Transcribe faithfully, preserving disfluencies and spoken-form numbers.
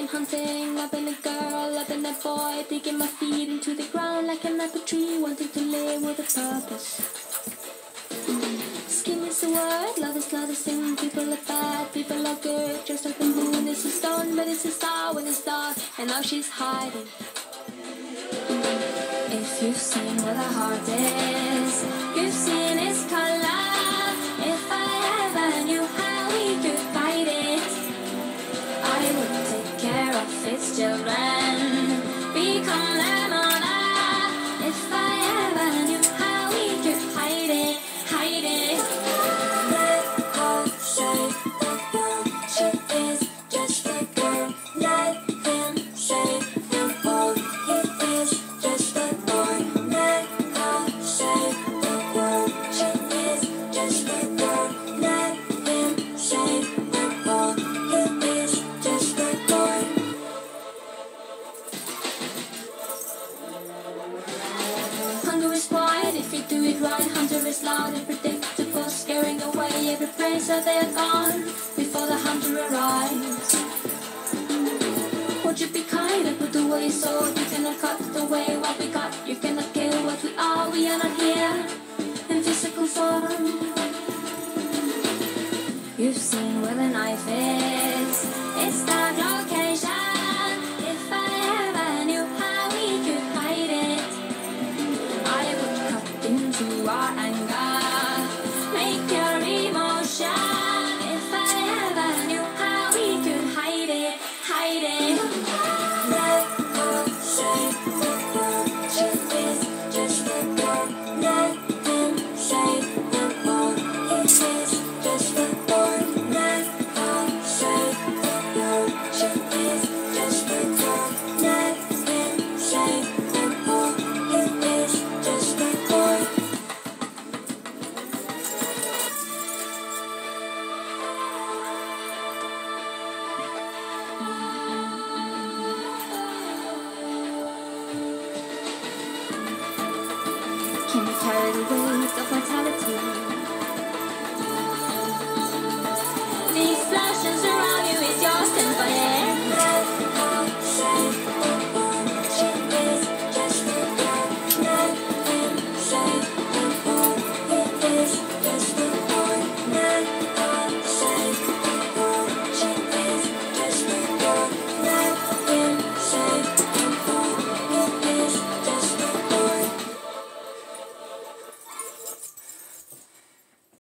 going hunting. I've been a girl, I've been a boy, digging my feet into the ground like an apple tree, wanting to live with a purpose. Skin is the word, love is not a sin. People are bad, people are good. Just like the moon is a stone, but it's a star when it's dark. And now she's hiding. If you've seen where the heart is, you've seen its color. If I ever knew how we could fight it, I would take care of its children, become their mother. If I ever knew how we could hide it, hide it. Let her say the world, she is just a girl. Let him say the world, he is just a boy. Let her say the world, she is just a girl. Let him say the world, he is just a boy. Hunger is quiet if you do it right. Hunter is loud and predictable, scaring away every prey so they are gone before the hunter arrives. Would you be kind and put away your sword? You cannot cut away what we got. You cannot kill what we are. We are not here in physical form. You've seen where the knife is. It's dark location.